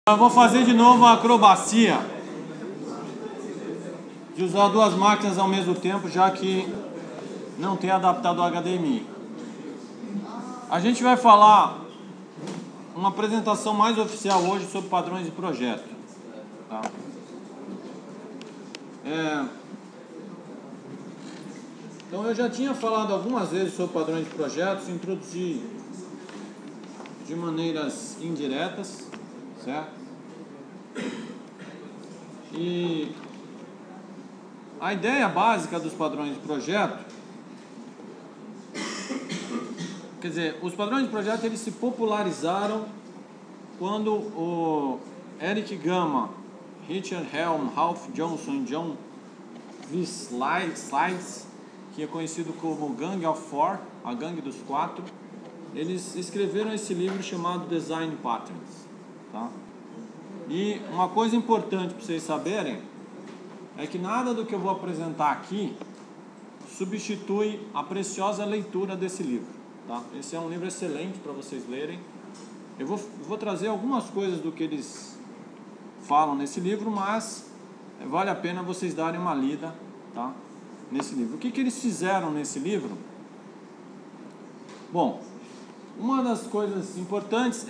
Eu vou fazer de novo a acrobacia de usar duas máquinas ao mesmo tempo, já que não tem adaptador HDMI. A gente vai falar uma apresentação mais oficial hoje sobre padrões de projeto. Tá? Então eu já tinha falado algumas vezes sobre padrões de projetos, introduzi de maneiras indiretas, certo? E a ideia básica dos padrões de projeto, quer dizer, os padrões de projeto eles se popularizaram quando o Eric Gama, Richard Helm, Ralph Johnson e John V. Slides, que é conhecido como Gang of Four, a Gangue dos Quatro, eles escreveram esse livro chamado Design Patterns. Tá? E uma coisa importante para vocês saberem é que nada do que eu vou apresentar aqui substitui a preciosa leitura desse livro. Tá? Esse é um livro excelente para vocês lerem. Eu vou trazer algumas coisas do que eles falam nesse livro, mas vale a pena vocês darem uma lida, tá, nesse livro. O que eles fizeram nesse livro? Bom, uma das coisas importantes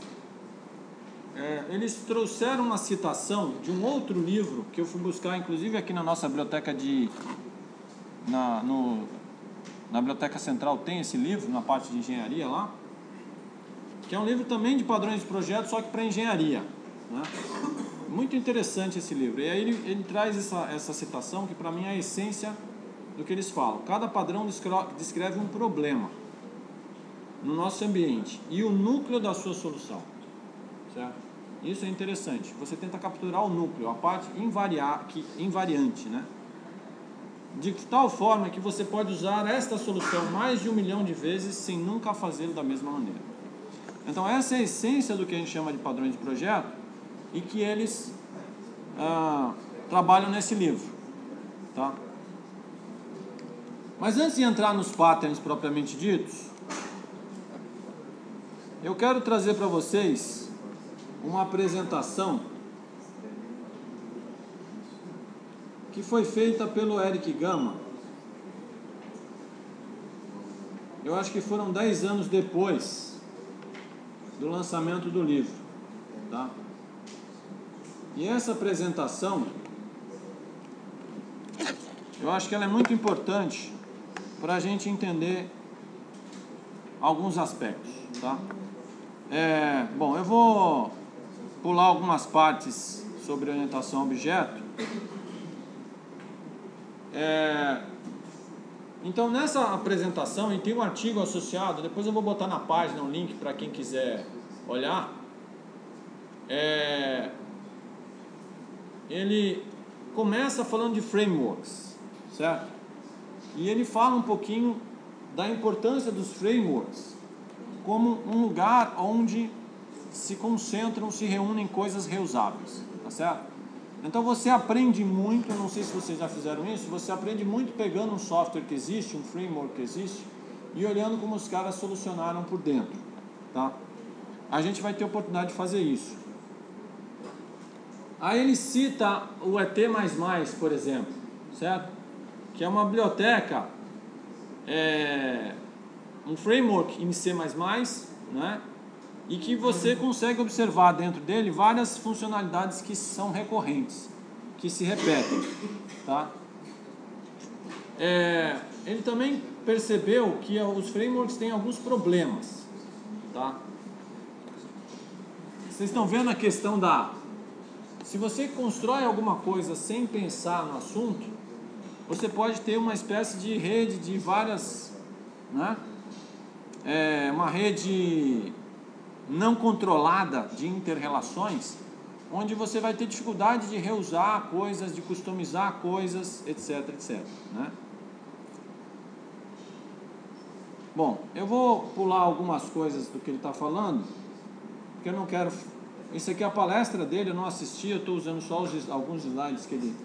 eles trouxeram uma citação de um outro livro que eu fui buscar, inclusive aqui na nossa biblioteca na biblioteca central tem esse livro, na parte de engenharia lá, que é um livro também de padrões de projeto, só que para engenharia, né? Muito interessante esse livro. E aí ele traz essa citação que para mim é a essência do que eles falam. Cada padrão descreve um problema no nosso ambiente e o núcleo da sua solução, certo? Isso é interessante. Você tenta capturar o núcleo, a parte invariante, né? De tal forma que você pode usar esta solução mais de 1 milhão de vezes sem nunca fazê-lo da mesma maneira. Então essa é a essência do que a gente chama de padrões de projeto e que eles trabalham nesse livro, tá? Mas antes de entrar nos patterns propriamente ditos, eu quero trazer para vocês uma apresentação que foi feita pelo Eric Gama. Eu acho que foram 10 anos depois do lançamento do livro, tá? E essa apresentação, eu acho que ela é muito importante para a gente entender alguns aspectos, tá? Bom, eu vou pular algumas partes sobre orientação a objeto. Então nessa apresentação, e tem um artigo associado, depois eu vou botar na página um link para quem quiser olhar. Ele começa falando de frameworks, certo? E ele fala um pouquinho da importância dos frameworks como um lugar onde se concentram, se reúnem coisas reusáveis, tá certo? Então você aprende muito, não sei se vocês já fizeram isso, você aprende muito pegando um software que existe, um framework que existe, e olhando como os caras solucionaram por dentro, tá? A gente vai ter oportunidade de fazer isso. Aí ele cita o ET++, por exemplo, certo? Que é uma biblioteca, um framework em C++, né? E que você consegue observar dentro dele várias funcionalidades que são recorrentes, que se repetem, tá? Ele também percebeu que os frameworks têm alguns problemas, tá? Vocês estão vendo a questão se você constrói alguma coisa sem pensar no assunto, você pode ter uma espécie de rede de várias, né? Uma rede não controlada de inter-relações, onde você vai ter dificuldade de reusar coisas, de customizar coisas, etc, etc, né? Bom, eu vou pular algumas coisas do que ele está falando, porque eu não quero... Isso aqui é a palestra dele, eu não assisti, eu estou usando só alguns slides que ele...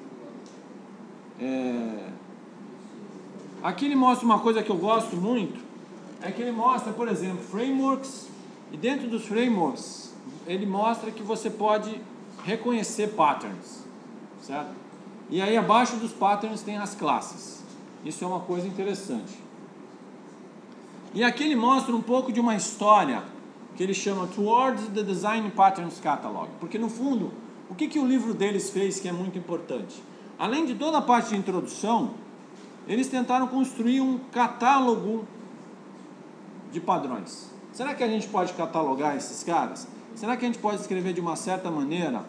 Aqui ele mostra uma coisa que eu gosto muito, é que ele mostra, por exemplo, frameworks, e dentro dos frameworks ele mostra que você pode reconhecer patterns, certo? E aí abaixo dos patterns tem as classes. Isso é uma coisa interessante. E aqui ele mostra um pouco de uma história que ele chama Towards the Design Patterns Catalog. Porque no fundo, o que o livro deles fez que é muito importante? Além de toda a parte de introdução, eles tentaram construir um catálogo de padrões. Será que a gente pode catalogar esses caras? Será que a gente pode escrever de uma certa maneira?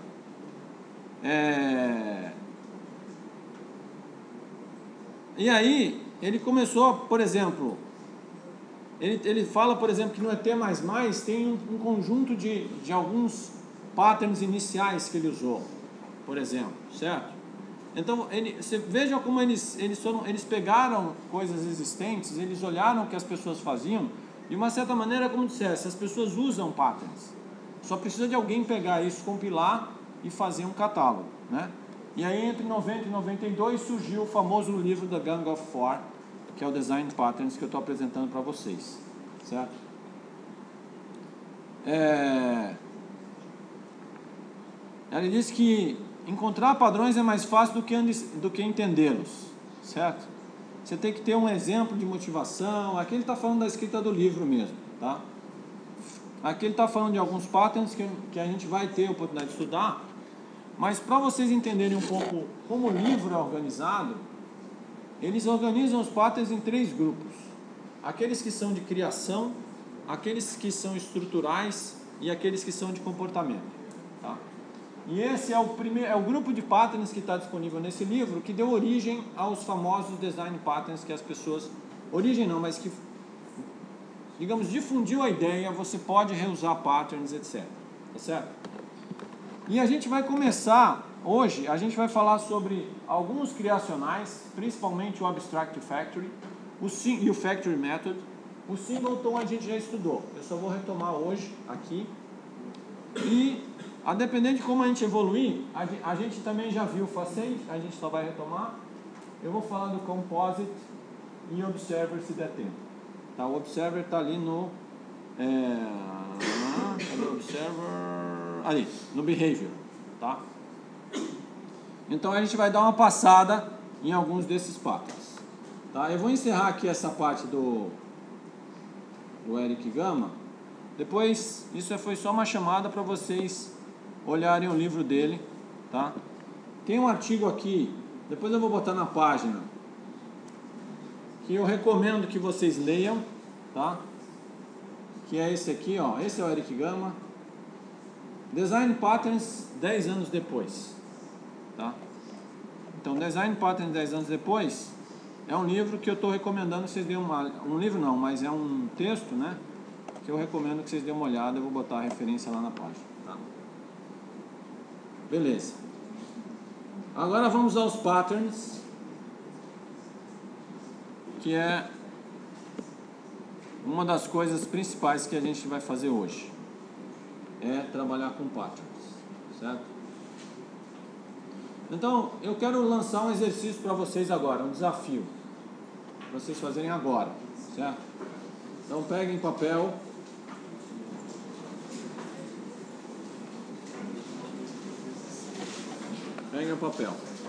E aí, ele começou, por exemplo, ele fala, por exemplo, que no ET++ tem um conjunto de alguns patterns iniciais que ele usou, por exemplo, certo? Então, você veja como eles pegaram coisas existentes, eles olharam o que as pessoas faziam, de uma certa maneira, como dissesse, as pessoas usam patterns. Só precisa de alguém pegar isso, compilar e fazer um catálogo, né? E aí, entre 90 e 92, surgiu o famoso livro da Gang of Four, que é o Design Patterns que eu estou apresentando para vocês, certo? Ele diz que encontrar padrões é mais fácil do que entendê-los, certo? Você tem que ter um exemplo de motivação. Aqui ele está falando da escrita do livro mesmo, tá? Aqui ele está falando de alguns patterns que a gente vai ter a oportunidade de estudar, mas para vocês entenderem um pouco como o livro é organizado, eles organizam os patterns em 3 grupos. Aqueles que são de criação, aqueles que são estruturais e aqueles que são de comportamento, tá? E esse é o grupo de patterns que está disponível nesse livro, que deu origem aos famosos design patterns que as pessoas... Origem não, mas que, digamos, difundiu a ideia, você pode reusar patterns, etc. Tá certo? E a gente vai começar, hoje, a gente vai falar sobre alguns criacionais, principalmente o Abstract Factory e o Factory Method. O Singleton a gente já estudou, eu só vou retomar hoje, aqui. E, a depender de como a gente evoluir, a gente também já viu o Facade, a gente só vai retomar. Eu vou falar do Composite e Observer se der tempo. Tá? O Observer está ali no... cadê o Observer? Ali, no Behavior. Tá? Então a gente vai dar uma passada em alguns desses patterns. Tá? Eu vou encerrar aqui essa parte do Eric Gama. Depois, isso foi só uma chamada para vocês olharem o livro dele, tá? Tem um artigo aqui, depois eu vou botar na página, que eu recomendo que vocês leiam, tá? Que é esse aqui, ó. Esse é o Eric Gama. Design Patterns 10 anos depois, tá? Então, Design Patterns 10 anos depois é um livro que eu estou recomendando que vocês deem um livro não, mas é um texto, né? Que eu recomendo que vocês deem uma olhada. Eu vou botar a referência lá na página, tá? Beleza. Agora vamos aos patterns, que é uma das coisas principais que a gente vai fazer hoje. É trabalhar com patterns, certo? Então, eu quero lançar um exercício para vocês agora, um desafio, para vocês fazerem agora, certo? Então, peguem papel. Peguem o papel.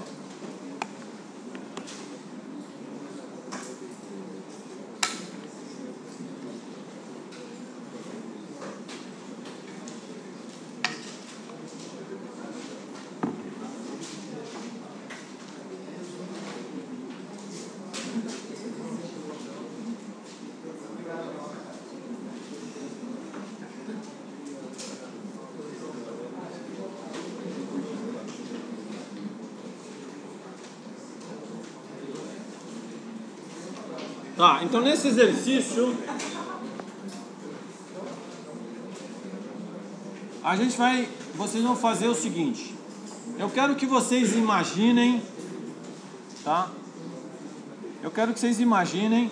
Tá, então nesse exercício vocês vão fazer o seguinte. Eu quero que vocês imaginem, tá? Eu quero que vocês imaginem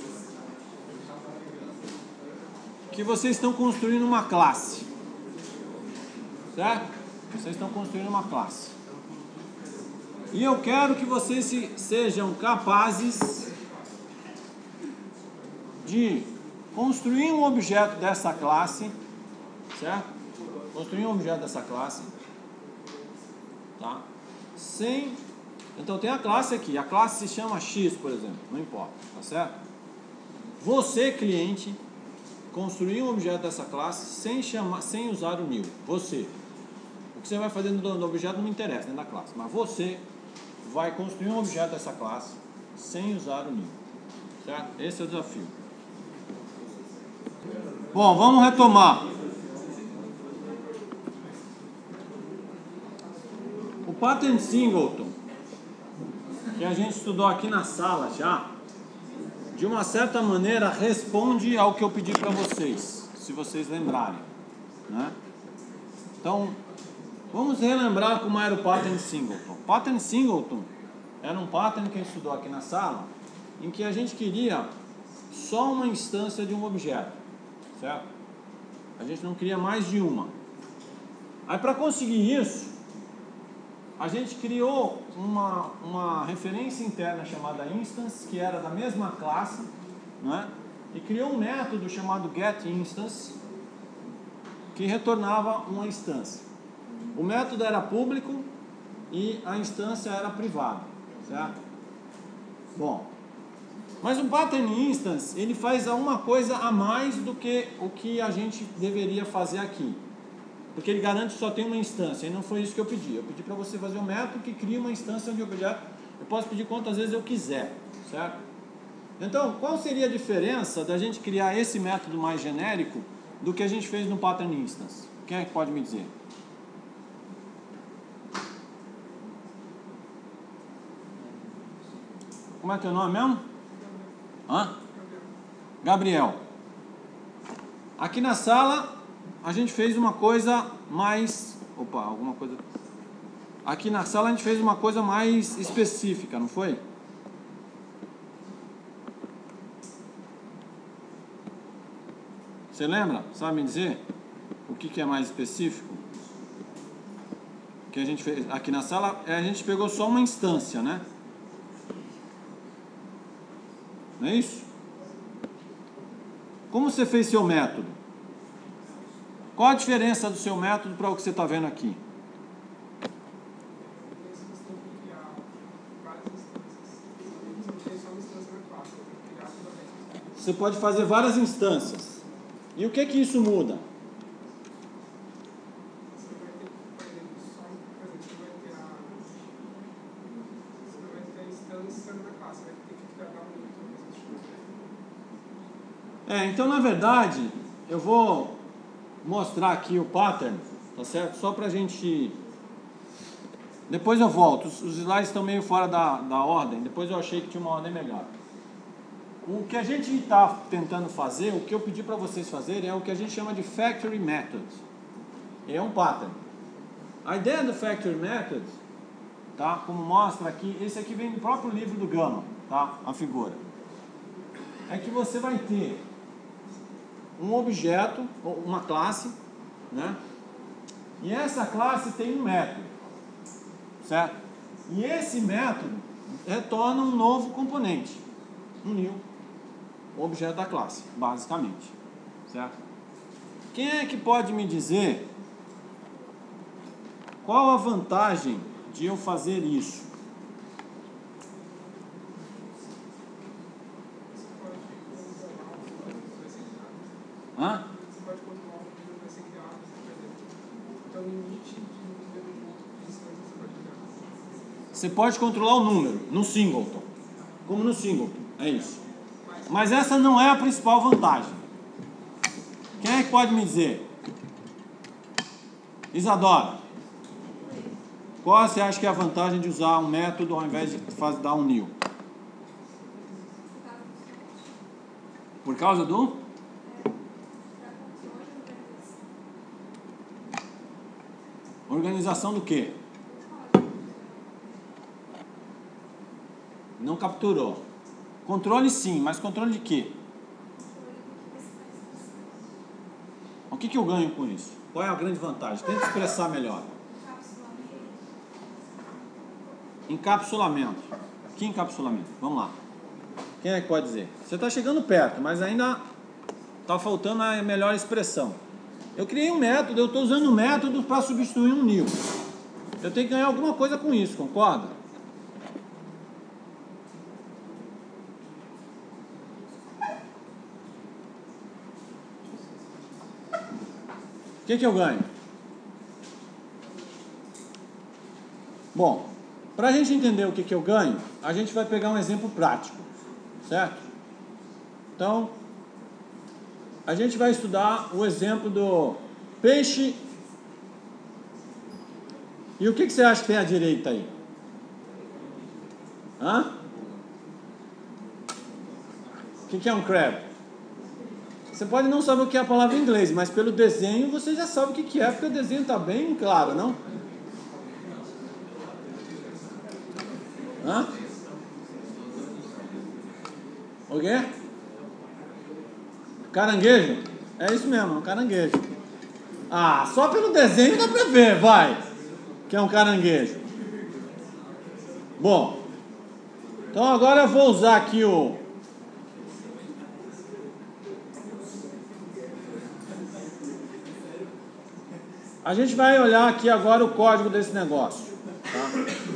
que vocês estão construindo uma classe, certo? Vocês estão construindo uma classe. E eu quero que vocês sejam capazes de construir um objeto dessa classe, certo? construir um objeto dessa classe, tá? Então tem a classe aqui, a classe se chama X, por exemplo, não importa, tá certo? Você, cliente, construir um objeto dessa classe sem usar o new. Você. O que você vai fazer no objeto não me interessa, dentro da classe, mas você vai construir um objeto dessa classe sem usar o new, certo? Esse é o desafio. Bom, vamos retomar. O pattern singleton, que a gente estudou aqui na sala já, de uma certa maneira responde ao que eu pedi para vocês, se vocês lembrarem, né? Então, vamos relembrar como era o pattern singleton. Pattern singleton era um pattern que a gente estudou aqui na sala, em que a gente queria só uma instância de um objeto, certo? A gente não queria mais de uma. Aí, para conseguir isso, a gente criou uma referência interna chamada instance, que era da mesma classe, né? E criou um método chamado getInstance, que retornava uma instância. O método era público e a instância era privada, certo? Bom, mas o pattern instance, ele faz uma coisa a mais do que o que a gente deveria fazer aqui. Porque ele garante que só tem uma instância, e não foi isso que eu pedi. Eu pedi para você fazer um método que cria uma instância de objeto. Eu posso pedir quantas vezes eu quiser, certo? Então, qual seria a diferença da gente criar esse método mais genérico do que a gente fez no pattern instance? Quem é que pode me dizer? Como é teu nome mesmo? Hã? Gabriel. Aqui na sala a gente fez uma coisa mais... Opa, alguma coisa... Aqui na sala a gente fez uma coisa mais específica, não foi? Você lembra? Sabe me dizer o que é mais específico? Que a gente fez aqui na sala, a gente pegou só uma instância, né? Não é isso? Como você fez seu método? Qual a diferença do seu método para o que você está vendo aqui? Você pode fazer várias instâncias. E o que isso muda? Então na verdade, eu vou mostrar aqui o pattern, tá certo? Só pra gente... Depois eu volto, os slides estão meio fora da ordem, depois eu achei que tinha uma ordem melhor. O que a gente está tentando fazer, o que eu pedi para vocês fazerem é o que a gente chama de Factory Method. É um pattern. A ideia do Factory Method, tá? Como mostra aqui, esse aqui vem do próprio livro do Gama, tá? A figura. É que você vai ter um objeto, uma classe, né? E essa classe tem um método, certo? E esse método retorna um novo componente, um new, o objeto da classe, basicamente, certo? Quem é que pode me dizer qual a vantagem de eu fazer isso? Hã? Você pode controlar o número que vai ser criado, por exemplo. Então, o limite de número de instâncias você pode criar. Você pode controlar o número no singleton, como no singleton, é isso. Mas essa não é a principal vantagem. Quem é que pode me dizer? Isadora, qual você acha que é a vantagem de usar um método ao invés de dar um new? Por causa do? Organização do quê? Não capturou. Controle sim, mas controle de quê? O que eu ganho com isso? Qual é a grande vantagem? Tenta expressar melhor. Encapsulamento. Que encapsulamento? Vamos lá. Quem é que pode dizer? Você está chegando perto, mas ainda está faltando a melhor expressão. Eu criei um método, eu estou usando um método para substituir um nível. Eu tenho que ganhar alguma coisa com isso, concorda? O que eu ganho? Bom, para a gente entender o que eu ganho, a gente vai pegar um exemplo prático, certo? Então, a gente vai estudar o exemplo do peixe. E o que você acha que tem à direita aí? Hã? O que é um crab? Você pode não saber o que é a palavra em inglês, mas pelo desenho você já sabe o que é, porque o desenho está bem claro, não? Hã? O quê? Caranguejo? É isso mesmo, um caranguejo. Ah, só pelo desenho dá pra ver, vai, que é um caranguejo. Bom, então agora eu vou usar aqui o... A gente vai olhar aqui agora o código desse negócio, tá?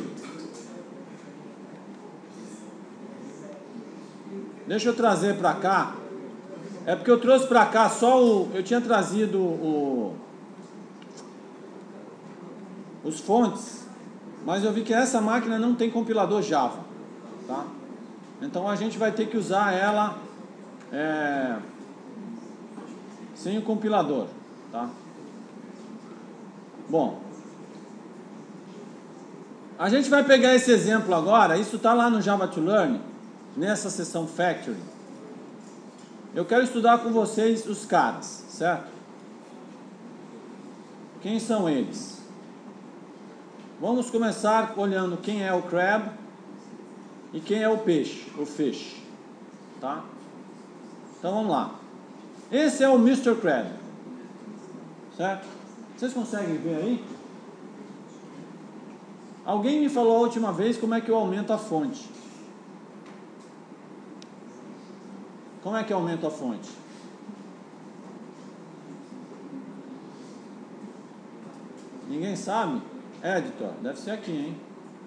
Deixa eu trazer para cá. É porque eu trouxe para cá só o... Eu tinha trazido os fontes, mas eu vi que essa máquina não tem compilador Java, tá? Então a gente vai ter que usar ela sem o compilador, tá? Bom, a gente vai pegar esse exemplo agora. Isso está lá no Java to Learn, nessa seção Factory. Eu quero estudar com vocês os caras, certo? Quem são eles? Vamos começar olhando quem é o crab e quem é o peixe, o fish, tá? Então vamos lá. Esse é o Mr. Crab, certo? Vocês conseguem ver aí? Alguém me falou a última vez como é que eu aumento a fonte. Como é que eu aumento a fonte? Ninguém sabe? Editor, deve ser aqui, hein?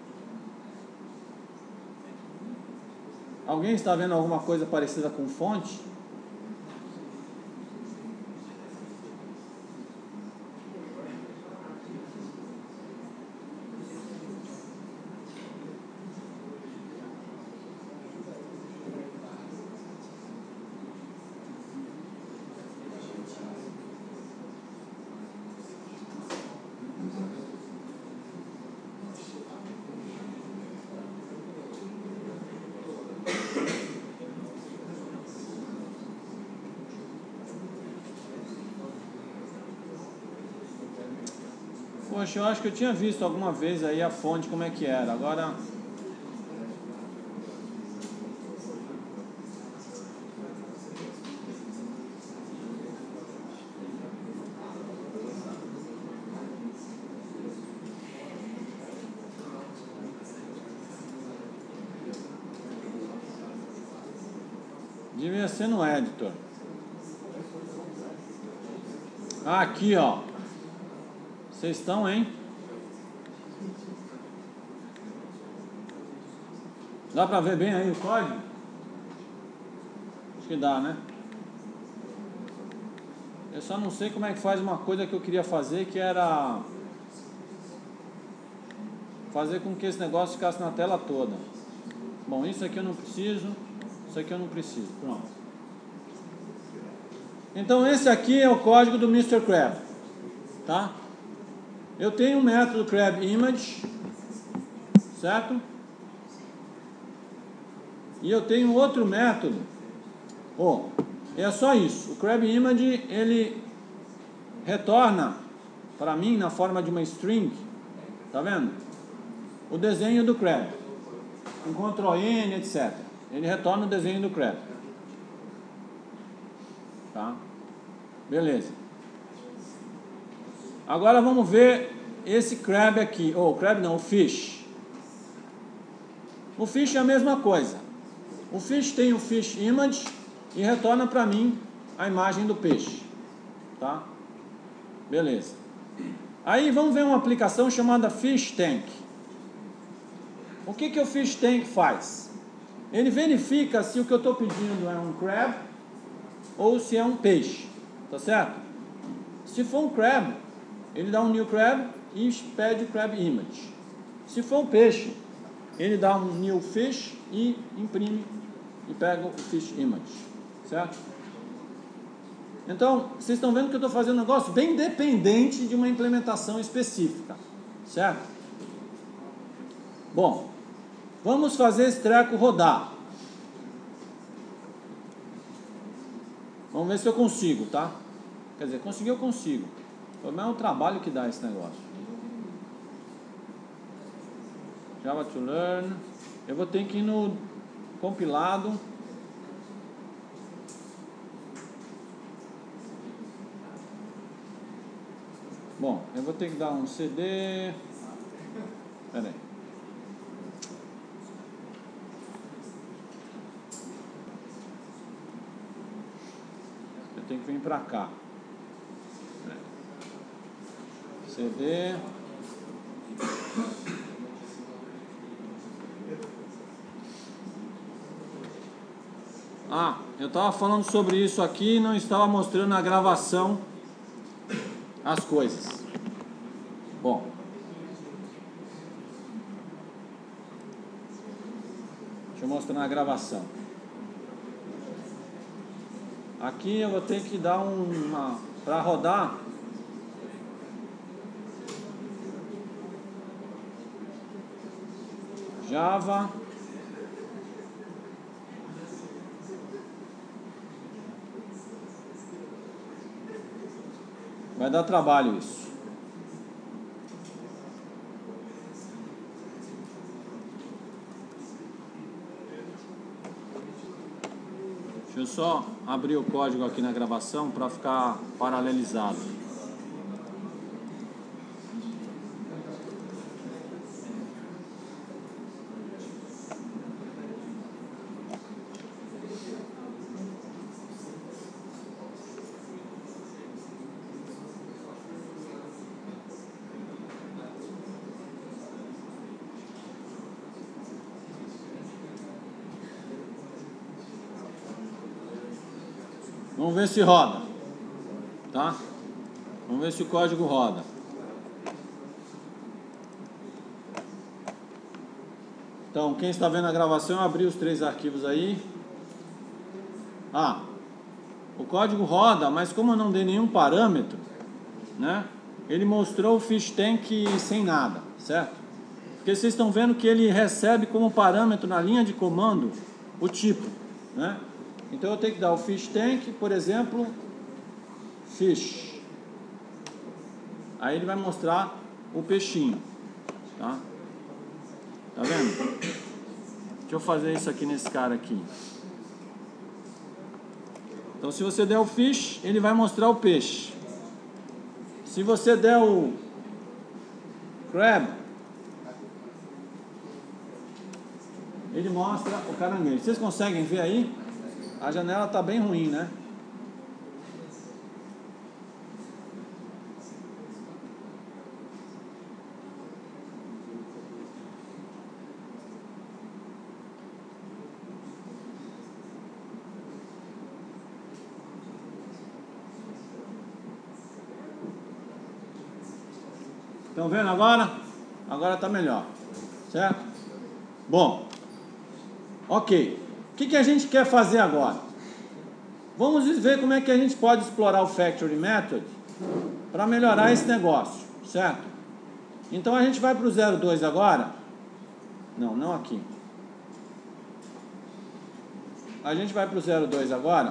Alguém está vendo alguma coisa parecida com fonte? Poxa, eu acho que eu tinha visto alguma vez aí a fonte como é que era. Agora... Devia ser no editor. Ah, aqui, ó. Vocês estão, hein? Dá pra ver bem aí o código? Acho que dá, né? Eu só não sei como é que faz uma coisa que eu queria fazer, que era fazer com que esse negócio ficasse na tela toda. Bom, isso aqui eu não preciso, isso aqui eu não preciso. Pronto. Então esse aqui é o código do Mr. Crab, tá? Eu tenho um método CrabImage, certo? E eu tenho outro método. É só isso. O CrabImage, ele retorna para mim na forma de uma string, tá vendo? O desenho do crab, com Ctrl+N, etc. Ele retorna o desenho do crab, tá? Beleza. Agora vamos ver esse crab aqui. Crab não, o fish. O fish é a mesma coisa. O fish tem o fish image e retorna para mim a imagem do peixe, tá? Beleza. Aí vamos ver uma aplicação chamada Fish Tank. O que o Fish Tank faz? Ele verifica se o que eu estou pedindo é um crab ou se é um peixe, tá certo? Se for um crab, ele dá um new crab e pede crab image. Se for um peixe, ele dá um new fish e imprime e pega o fish image, certo? Então, vocês estão vendo que eu estou fazendo um negócio bem dependente de uma implementação específica, certo? Bom, vamos fazer esse treco rodar. Vamos ver se eu consigo, tá? Quer dizer, conseguir eu consigo. O problema é o trabalho que dá esse negócio. Java to learn. Eu vou ter que ir no compilado. Bom, eu vou ter que dar um CD. Pera aí. Eu tenho que vir pra cá. CD. Ah, eu estava falando sobre isso aqui e não estava mostrando na gravação as coisas. Bom, deixa eu mostrar na gravação. Aqui eu vou ter que dar uma para rodar. Java vai dar trabalho isso. Deixa eu só abrir o código aqui na gravação para ficar paralelizado. Vamos ver se roda, tá? Vamos ver se o código roda. Então, quem está vendo a gravação, abrir os 3 arquivos aí. Ah, o código roda, mas como eu não dei nenhum parâmetro, né? Ele mostrou o Fish Tank sem nada, certo? Porque vocês estão vendo que ele recebe como parâmetro na linha de comando o tipo, né? Então eu tenho que dar o Fish Tank, por exemplo, Fish. Aí ele vai mostrar o peixinho, tá? Tá vendo? Deixa eu fazer isso aqui nesse cara aqui. Então se você der o Fish, ele vai mostrar o peixe. Se você der o Crab, ele mostra o caranguejo. Vocês conseguem ver aí? A janela está bem ruim, né? Estão vendo agora? Agora está melhor, certo? Bom, ok. O que a gente quer fazer agora? Vamos ver como é que a gente pode explorar o Factory Method para melhorar esse negócio, certo? Então a gente vai para o 02 agora. Não aqui. A gente vai para o 02 agora.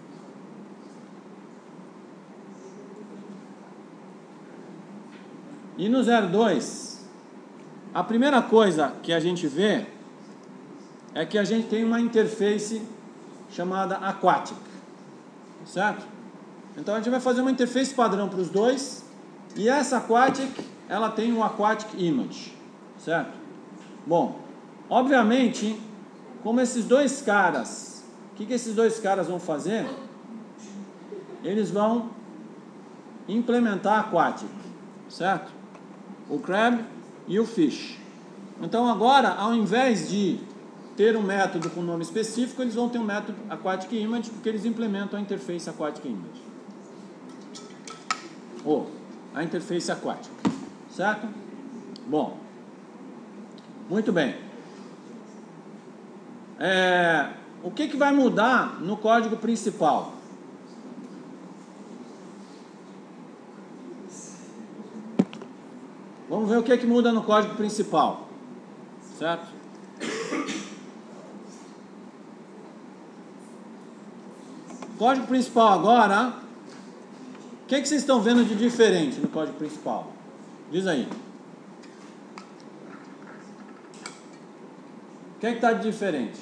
E no 02, a primeira coisa que a gente vê é que a gente tem uma interface chamada Aquatic, certo? Então a gente vai fazer uma interface padrão para os dois, e essa Aquatic, ela tem um Aquatic Image, certo? Bom, obviamente, como esses dois caras, o que esses dois caras vão fazer? Eles vão implementar aquatic, certo? O crab e o fish. Então agora, ao invés de ter um método com nome específico, eles vão ter um método aquatic image, porque eles implementam a interface aquatic image. Ou a interface aquática, certo? Bom, muito bem. O que vai mudar no código principal? Vamos ver o que muda no código principal, certo? Código principal agora, o que vocês estão vendo de diferente no código principal? Diz aí. O que está de diferente?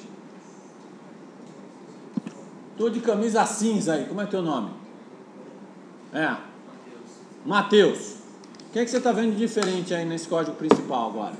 Tô de camisa cinza aí, como é teu nome? Matheus. O que você está vendo de diferente aí nesse código principal agora?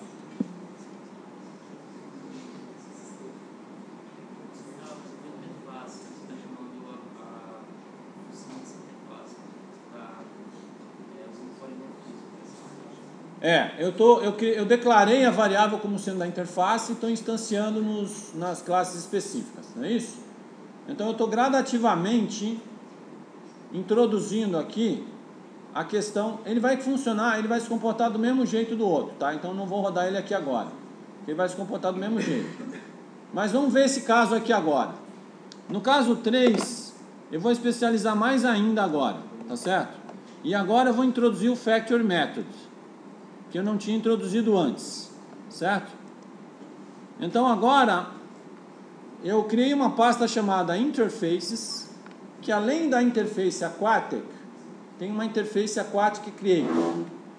Eu declarei a variável como sendo da interface e estou instanciando nas classes específicas, não é isso? Então eu estou gradativamente introduzindo aqui a questão. Ele vai funcionar, ele vai se comportar do mesmo jeito do outro, tá? Então não vou rodar ele aqui agora, ele vai se comportar do mesmo jeito. Mas vamos ver esse caso aqui agora. No caso 3, eu vou especializar mais ainda agora, tá certo? E agora eu vou introduzir o factory method, que eu não tinha introduzido antes, certo? Então agora eu criei uma pasta chamada interfaces, que além da interface aquatic, tem uma interface aquatic creator.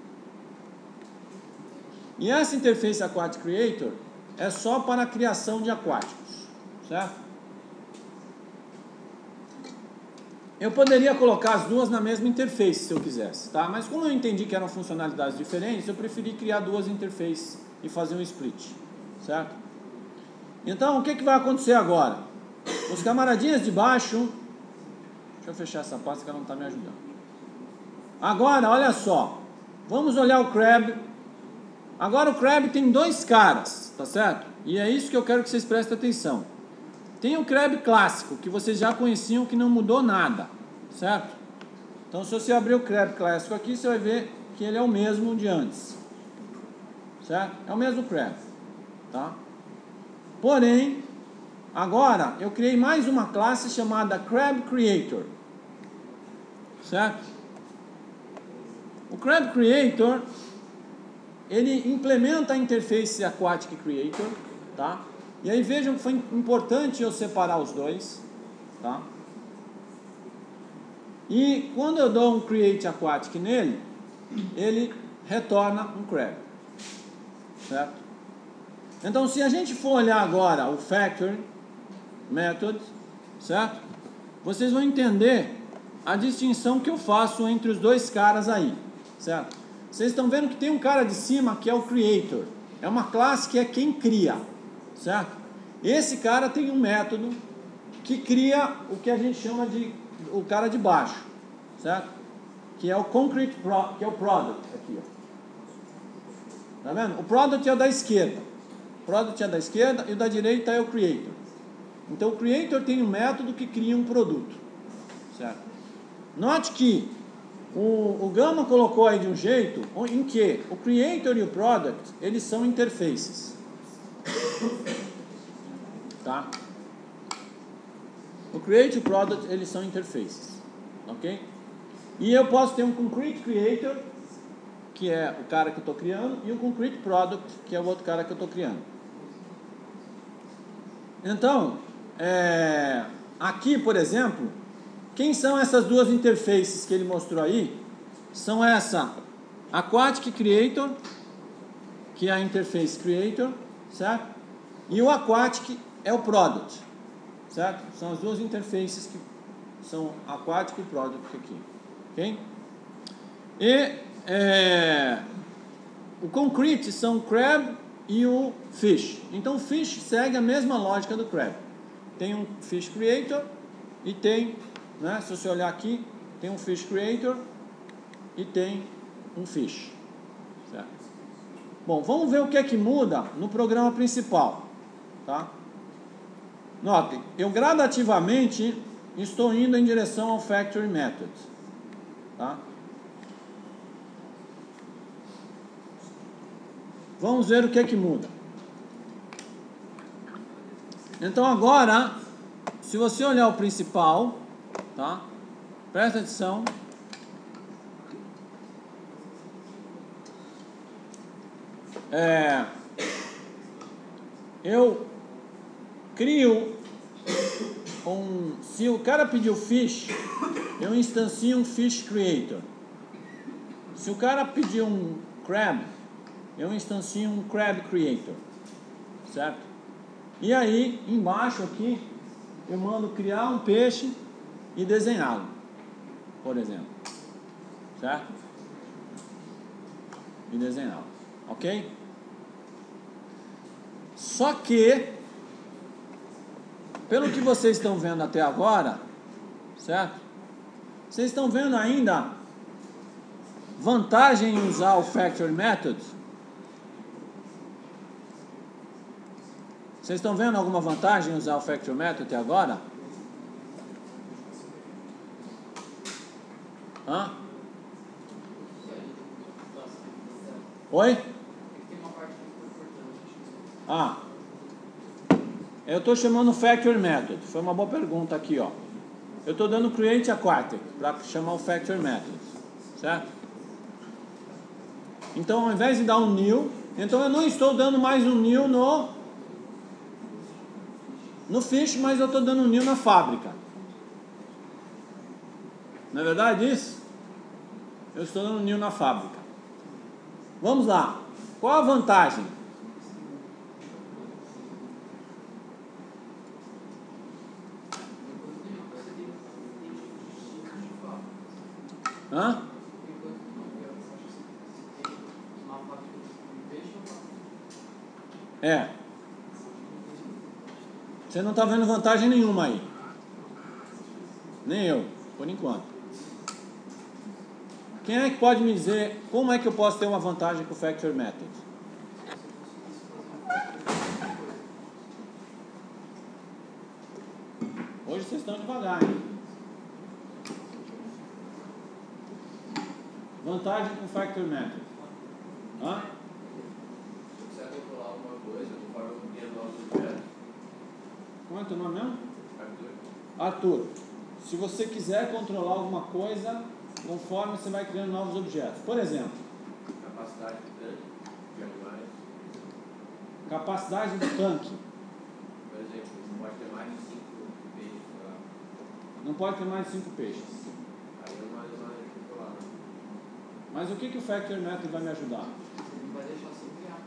E essa interface aquatic creator é só para a criação de aquáticos, certo? Eu poderia colocar as duas na mesma interface se eu quisesse, tá? Mas como eu entendi que eram funcionalidades diferentes, eu preferi criar duas interfaces e fazer um split, certo? Então, o que vai acontecer agora? Os camaradinhas de baixo... Deixa eu fechar essa pasta que ela não está me ajudando. Agora, olha só. Vamos olhar o crab. Agora o crab tem dois caras, tá certo? E é isso que eu quero que vocês prestem atenção. Tem o crab clássico, que vocês já conheciam, que não mudou nada, certo? Então, se você abrir o crab clássico aqui, você vai ver que ele é o mesmo de antes, certo? É o mesmo crab, tá? Porém, agora eu criei mais uma classe chamada crab creator, certo? O crab creator, ele implementa a interface aquatic creator, tá? E aí vejam que foi importante eu separar os dois, tá? E quando eu dou um create aquatic nele, ele retorna um crab, certo? Então, se a gente for olhar agora o factory method, certo? Vocês vão entender a distinção que eu faço entre os dois caras aí, certo? Vocês estão vendo que tem um cara de cima que é o creator, é uma classe que é quem cria, certo? Esse cara tem um método que cria o que a gente chama de o cara de baixo, certo? Que é o que é o product aqui, ó. Tá vendo? O product é o da esquerda. O product é da esquerda e o da direita é o creator. Então o creator tem um método que cria um produto, certo? Note que o Gama colocou aí de um jeito em que o creator e o product, eles são interfaces. Tá? O create e o product, eles são interfaces, ok? E eu posso ter um concrete creator, que é o cara que eu estou criando, e um concrete product, que é o outro cara que eu estou criando. Então, aqui, por exemplo, quem são essas duas interfaces que ele mostrou aí? São essa Aquatic Creator, que é a interface Creator, certo? E o Aquatic é o Product, certo? São as duas interfaces que são Aquatic e Product aqui, ok? E o Concrete são o Crab e o Fish. Então o Fish segue a mesma lógica do Crab. Tem um Fish Creator e tem, né, se você olhar aqui, tem um Fish Creator e tem um fish. Certo? Bom, vamos ver o que é que muda no programa principal. Tá? Notem, eu gradativamente estou indo em direção ao factory method. Tá? Vamos ver o que é que muda. Então agora, se você olhar o principal, tá? Presta atenção. Eu crio se o cara pediu fish, eu instancio um fish creator. Se o cara pediu um crab, eu instancio um crab creator. Certo? E aí, embaixo aqui, eu mando criar um peixe e desenhá-lo, por exemplo. Certo? E desenhá-lo. Ok? Só que, pelo que vocês estão vendo até agora, certo? Vocês estão vendo ainda vantagem em usar o factory method? Vocês estão vendo alguma vantagem em usar o factory method até agora? Hã? Oi? Ah, eu estou chamando factory method. Foi uma boa pergunta aqui, ó. Eu estou dando create aquatic para chamar o factory method, certo? Então, ao invés de dar um new, então eu não estou dando mais um new no fish, mas eu estou dando um new na fábrica. Não é verdade isso? Eu estou dando um new na fábrica. Vamos lá. Qual a vantagem? Hã? Você não está vendo vantagem nenhuma aí. Nem eu, por enquanto. Quem é que pode me dizer como é que eu posso ter uma vantagem com o factory method? Hoje vocês estão devagar, hein? Vantagem com o factory method. Hã? Se você controlar alguma coisa, conforme eu crio novos objetos. Como é teu nome mesmo? Arthur. Arthur. Se você quiser controlar alguma coisa, conforme você vai criando novos objetos. Por exemplo, Capacidade do tanque de animais. Capacidade do tanque. Por exemplo, não pode ter mais de 5 peixes. Não pode ter mais de 5 peixes. Aí é mais controlado. Mas o que o factory method vai me ajudar? Não vai deixar você criar.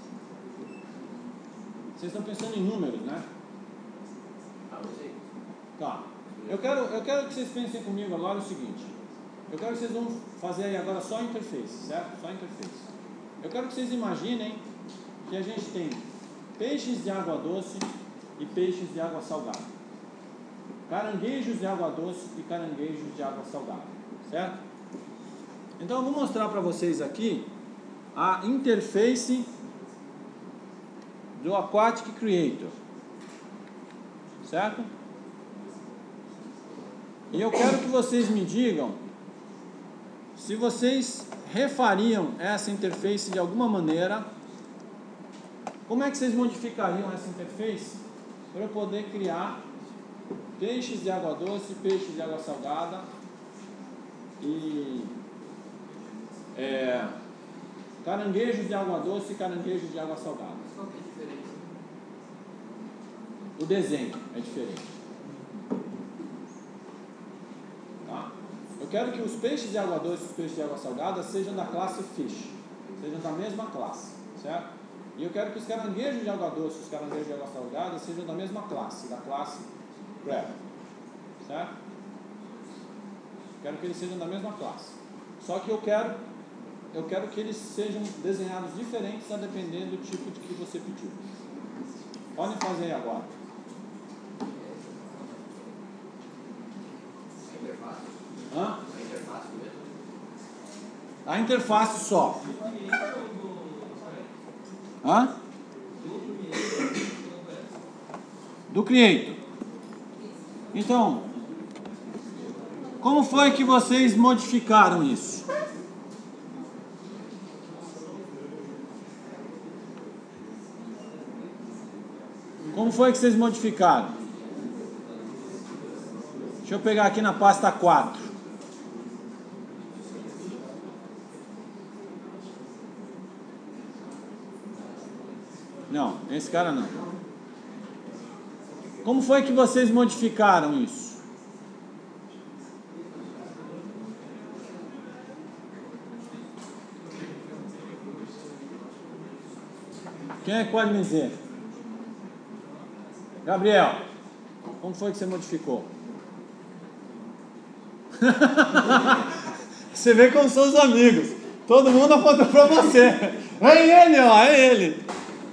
Vocês estão pensando em números, né? Ah, não sei. Tá. Eu quero que vocês pensem comigo agora o seguinte. Eu quero que vocês vão fazer aí agora só a interface, certo? Só a interface. Eu quero que vocês imaginem que a gente tem peixes de água doce e peixes de água salgada. Caranguejos de água doce e caranguejos de água salgada, certo? Então eu vou mostrar para vocês aqui a interface do Aquatic Creator, certo? E eu quero que vocês me digam se vocês refariam essa interface de alguma maneira. Como é que vocês modificariam essa interface para eu poder criar peixes de água doce, peixes de água salgada e caranguejos de água doce e caranguejos de água salgada? Qual que é a diferença? O desenho é diferente. Tá? Eu quero que os peixes de água doce e os peixes de água salgada sejam da classe Fish, sejam da mesma classe, certo? E eu quero que os caranguejos de água doce e os caranguejos de água salgada sejam da mesma classe, da classe Crab, certo? Quero que eles sejam da mesma classe. Só que eu quero que eles sejam desenhados diferentes a depender do tipo de que você pediu. Podem fazer aí agora. A interface? Hã? A interface mesmo? A interface só. Hã? Do Creator. Então, como foi que vocês modificaram isso? Como foi que vocês modificaram? Deixa eu pegar aqui na pasta 4. Não, esse cara não. Como foi que vocês modificaram isso? Quem é que pode me dizer? Gabriel, como foi que você modificou? Você vê como são os amigos. Todo mundo apontou pra você. É ele, ó, é ele.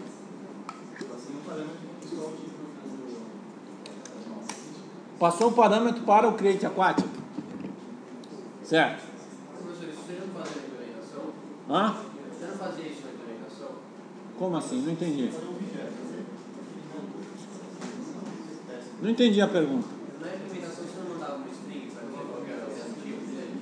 Passou o parâmetro para o Create Aquatic. Certo. Professor, isso você não fazia na implementação? Hã? Você não fazia isso na implementação? Como assim? Não entendi. Não entendi a pergunta. Na implementação você não mandava um string para dizer qual era o objetivo dele?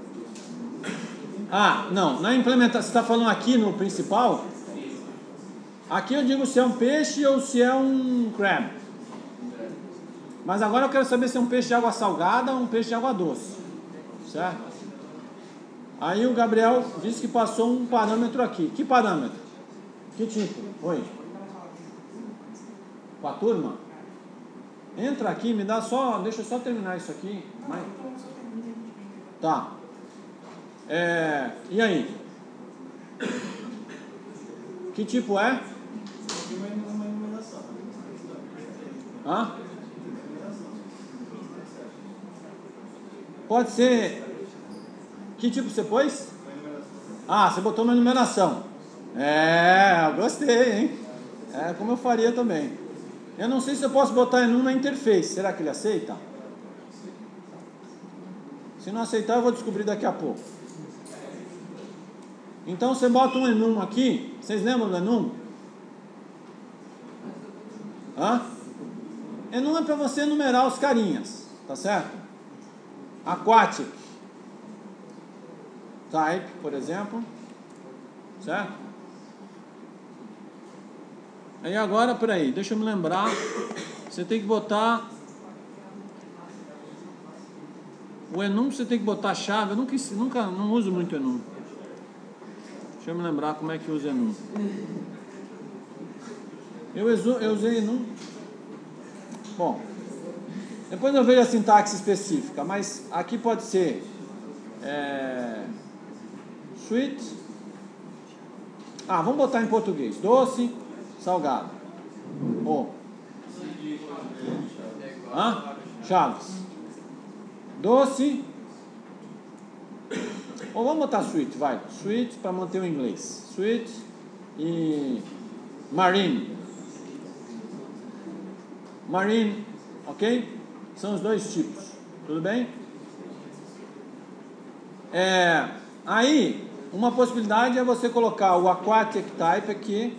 Ah, não. Na implementação, você está falando aqui no principal? Aqui eu digo se é um peixe ou se é um crab. Mas agora eu quero saber se é um peixe de água salgada ou um peixe de água doce. Certo? Aí o Gabriel disse que passou um parâmetro aqui. Que parâmetro? Que tipo? Oi? Com a turma? Entra aqui, me dá só... Deixa eu só terminar isso aqui. Tá. E aí? Que tipo é? Hã? Pode ser... Que tipo você pôs? Ah, você botou uma numeração. Eu gostei, hein? É como eu faria também. Eu não sei se eu posso botar enum na interface. Será que ele aceita? Se não aceitar, eu vou descobrir daqui a pouco. Então você bota um enum aqui. Vocês lembram do enum? Hã? Enum é para você enumerar os carinhas. Tá certo? Aquatic type, por exemplo. Certo? Aí agora, peraí, deixa eu me lembrar. Você tem que botar o enum, você tem que botar a chave. Eu nunca não uso muito enum. Deixa eu me lembrar como é que usa enum. Eu usei enum. Bom, depois eu vejo a sintaxe específica, mas aqui pode ser sweet. Vamos botar em português. Doce, salgado. Chaves. Doce. Ou vamos botar sweet, vai. Sweet para manter o inglês. Sweet e marine. Marine, ok? São os dois tipos. Tudo bem? Aí, uma possibilidade é você colocar o aquatic type aqui.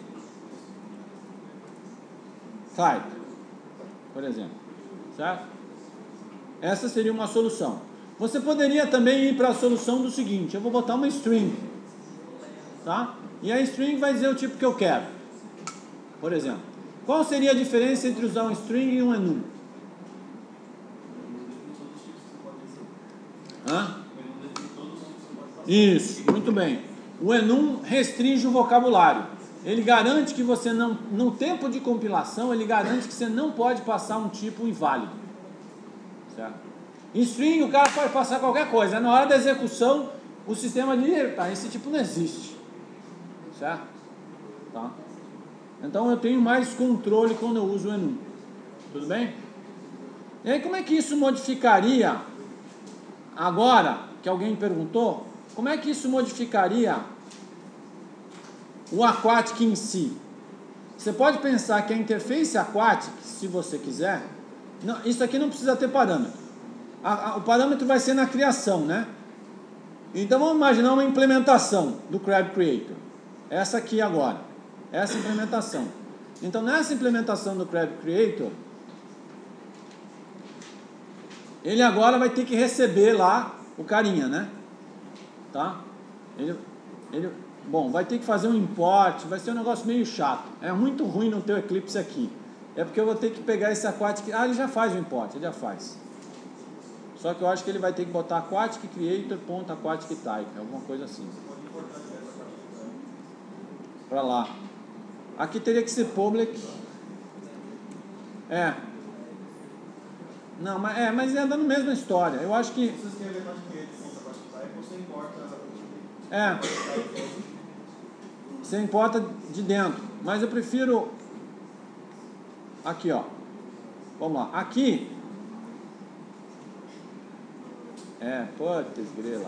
Type, por exemplo. Certo? Essa seria uma solução. Você poderia também ir para a solução do seguinte: eu vou botar uma string. Tá? E a string vai dizer o tipo que eu quero. Por exemplo. Qual seria a diferença entre usar um string e um enum? Isso, muito bem. O enum restringe o vocabulário. Ele garante que você não, no tempo de compilação, ele garante que você não pode passar um tipo inválido. Certo? Em string o cara pode passar qualquer coisa. Na hora da execução, o sistema diz, esse tipo não existe. Certo? Tá? Então eu tenho mais controle quando eu uso o enum. Tudo bem? E aí como é que isso modificaria, agora que alguém perguntou, como é que isso modificaria o aquatic em si? Você pode pensar que a interface aquatic, se você quiser, isso aqui não precisa ter parâmetro. O parâmetro vai ser na criação, né? Então vamos imaginar uma implementação do Crab Creator. Essa aqui agora. Essa implementação. Então nessa implementação do Crab Creator, ele agora vai ter que receber lá o carinha, né? Tá? Bom, vai ter que fazer um import, vai ser um negócio meio chato. É muito ruim no teu Eclipse aqui. É porque eu vou ter que pegar esse aquatic... Ah, ele já faz o import, ele já faz. Só que eu acho que ele vai ter que botar aquatic creator.aquatic type, alguma coisa assim. Pra lá. Aqui teria que ser public. Não, mas é dando a mesma história. Eu acho que... Você importa de dentro. Mas eu prefiro... Aqui, ó. Vamos lá. Aqui... Putz, grela.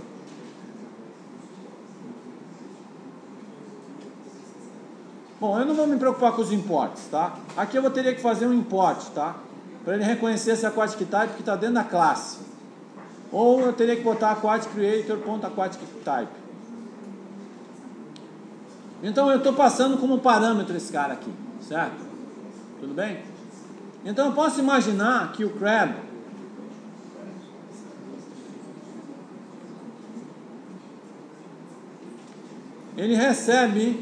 Bom, eu não vou me preocupar com os imports, tá? Aqui eu vou ter que fazer um import, tá? Para ele reconhecer esse aquatic type que está dentro da classe. Ou eu teria que botar aquatic creator.aquatic type. Então eu estou passando como parâmetro esse cara aqui, certo? Tudo bem? Então eu posso imaginar que o Crab ele recebe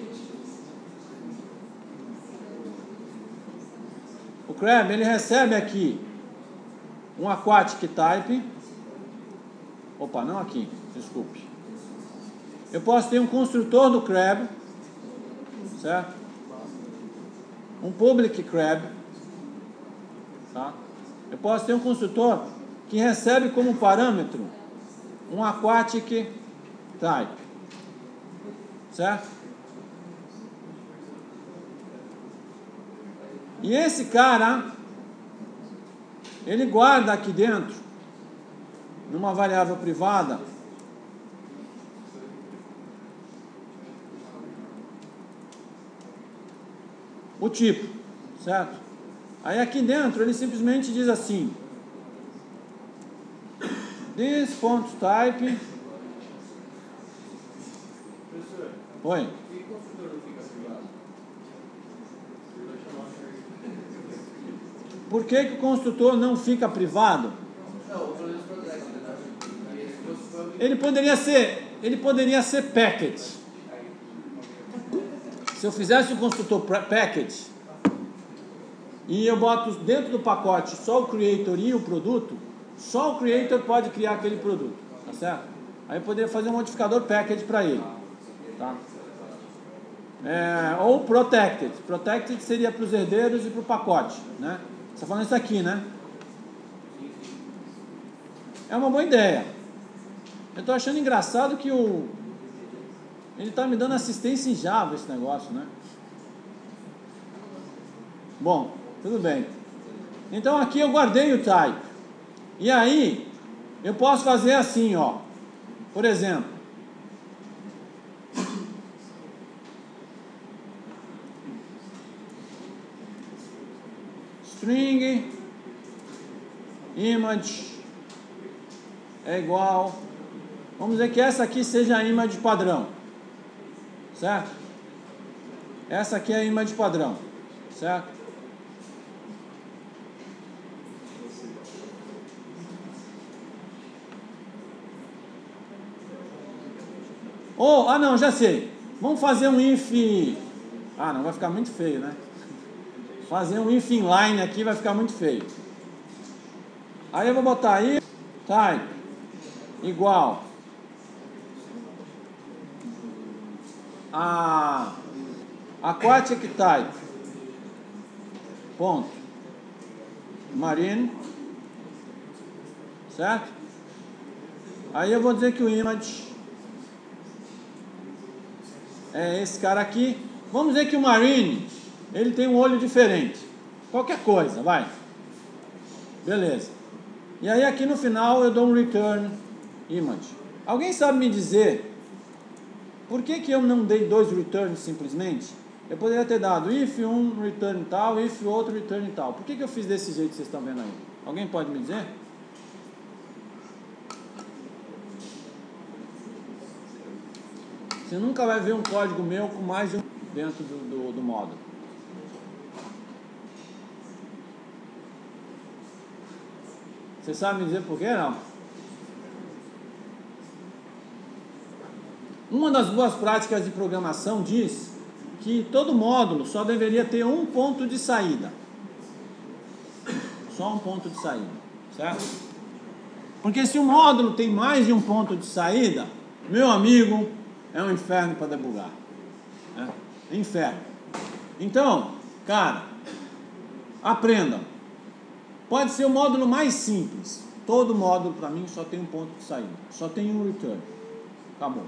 ele recebe aqui um aquatic type. Opa, não aqui, desculpe. Eu posso ter um construtor do Crab, certo? Um public Crab, tá? Eu posso ter um construtor que recebe como parâmetro um aquatic type, certo? E esse cara, ele guarda aqui dentro, numa variável privada, o tipo, certo? Aí aqui dentro ele simplesmente diz assim: this.type. Oi. Por que o construtor não fica privado? Ele poderia ser package. Se eu fizesse o construtor package e eu boto dentro do pacote só o creator e o produto, só o creator pode criar aquele produto, tá certo? Aí eu poderia fazer um modificador package para ele, tá? Ou protected. Protected seria para os herdeiros e para o pacote, né? Você está falando isso aqui, né? É uma boa ideia. Eu estou achando engraçado que ele está me dando assistência em Java, esse negócio, né? Bom, tudo bem. Então aqui eu guardei o type. E aí, eu posso fazer assim, ó. Por exemplo, string image é igual, vamos dizer que essa aqui seja a image padrão, certo? Essa aqui é a image padrão, certo? Não, já sei. Vamos fazer um if... não, vai ficar muito feio, né? Fazer um if inline aqui vai ficar muito feio. Aí eu vou botar aí type igual a aquatic type ponto marine, certo? Aí eu vou dizer que o image é esse cara aqui. Vamos dizer que o marine ele tem um olho diferente. Qualquer coisa, vai. Beleza. E aí aqui no final eu dou um return image. Alguém sabe me dizer por que eu não dei dois returns simplesmente? Eu poderia ter dado if um return tal, if outro return tal. Por que eu fiz desse jeito que vocês estão vendo aí? Alguém pode me dizer? Você nunca vai ver um código meu com mais de um dentro do módulo. Você sabe me dizer por quê, não? Uma das boas práticas de programação diz que todo módulo só deveria ter um ponto de saída. Só um ponto de saída, certo? Porque se o módulo tem mais de um ponto de saída, meu amigo, é um inferno para debugar. Né? Inferno. Então, cara, aprendam. Pode ser o módulo mais simples. Todo módulo, para mim, só tem um ponto de saída. Só tem um return. Acabou.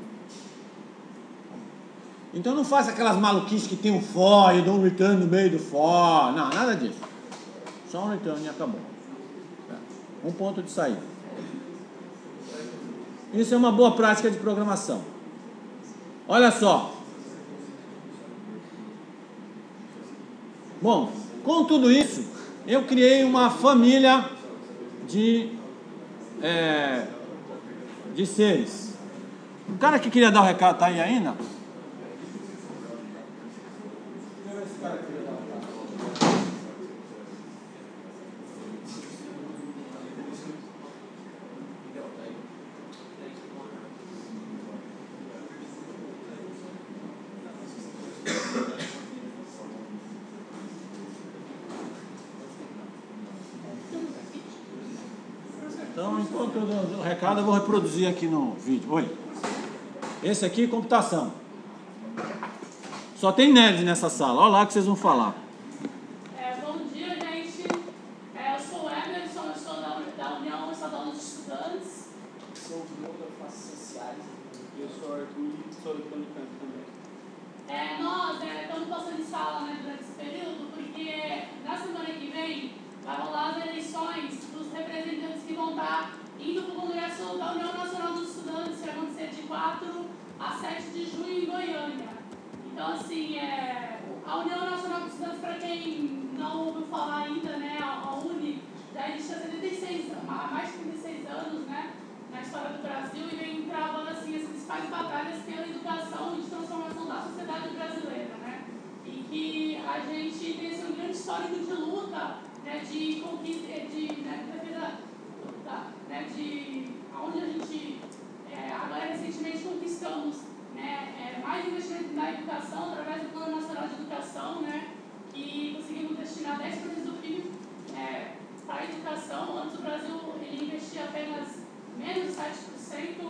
Então não faça aquelas maluquices que tem um for e eu dou um return no meio do for. Não, nada disso. Só um return e acabou. Um ponto de saída. Isso é uma boa prática de programação. Olha só. Bom, com tudo isso, eu criei uma família de seres. O cara que queria dar o recado tá aí ainda? Então, enquanto eu dou o recado, eu vou reproduzir aqui no vídeo. Oi. Esse aqui é computação. Só tem nerd nessa sala. Olha lá o que vocês vão falar. Bom dia, gente. Eu sou o Emerson, eu sou da União Estadual dos Estudantes. Sou o Bruno da Faces Sociais. E eu sou o Arthur e sou do Unicamp também. Nós estamos passando em sala, né, durante esse período, porque na semana que vem vai rolar as eleições dos representantes que vão estar indo para o Congresso da União Nacional dos Estudantes, que vai acontecer de 4 a 7 de junho em Goiânia. Então, assim, a União Nacional dos Estudantes, para quem não ouviu falar ainda, né, a UNE já existe há mais de 36 anos, né, na história do Brasil, e vem travando, assim, as principais batalhas pela educação e de transformação da sociedade brasileira, né, e que a gente tem um grande histórico de luta, né, de conquista, de defesa, de onde a gente, agora recentemente conquistamos, né, mais investimento na educação através do Plano Nacional de Educação, né, e conseguimos destinar 10% do PIB para a educação. Antes o Brasil ele investia apenas menos de 7%,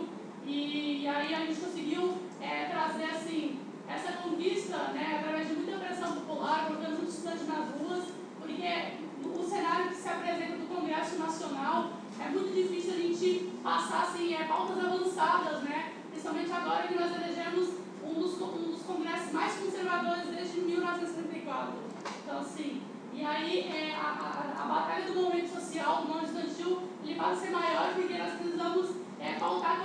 e aí a gente conseguiu trazer assim, essa conquista, né, através de muita pressão popular, colocando muitos estudantes nas ruas, porque o cenário que se apresenta do Congresso Nacional é muito difícil a gente passar assim, pautas avançadas, né? Principalmente agora que nós elegemos um dos congressos mais conservadores desde 1934. Então, assim, e aí a batalha do movimento social, do movimento estudantil, ele vai ser maior porque nós precisamos pautar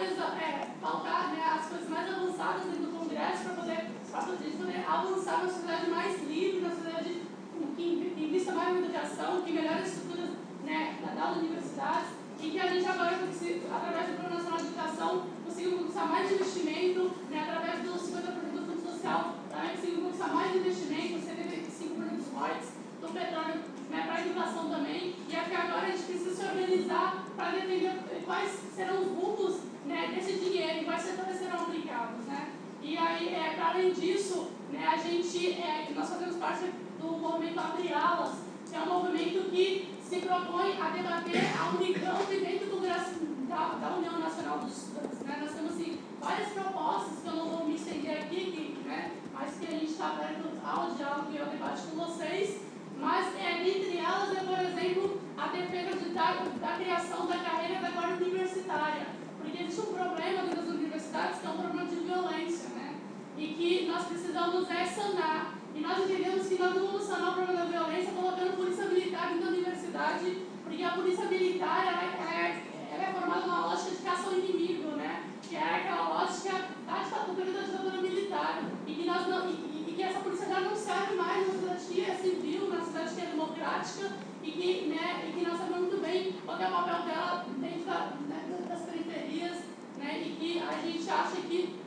né, as coisas mais avançadas dentro do Congresso para poder avançar na sociedade mais livre, na sociedade que invista mais na educação, que melhore as estruturas, né, das universidades, e que a gente agora, através do Plano Nacional de Educação, conseguimos conquistar mais investimento, né, através dos 50% do Fundo Social, também conseguimos conquistar mais investimento, 75% dos royalties, do petróleo, né, para a educação também, e aqui agora a gente precisa se organizar para defender quais serão os rumos, né, desse dinheiro e quais setores serão aplicados, né. E aí, para além disso, né, nós fazemos parte do movimento Abre Alas, que é um movimento que se propõe a debater a Unicamp dentro do Congresso da União Nacional dos Estudantes. Né? Nós temos assim, várias propostas que eu não vou me estender aqui, né? Mas que a gente está aberto ao diálogo e ao debate com vocês. Mas, dentre elas, por exemplo, a defesa da criação da carreira da guarda universitária. Porque existe um problema dentro das universidades que é um problema de violência, né? E que nós precisamos sanar. E nós entendemos que nós não vamos sanar o problema da violência colocando polícia militar dentro da universidade, porque a polícia militar ela é formada numa lógica de caça ao inimigo, né? Que é aquela lógica da ditadura militar. E que essa polícia já não serve mais na sociedade que é civil, na sociedade que é democrática, e que nós sabemos muito bem qual é o papel dela dentro das periferias, né? E que a gente acha que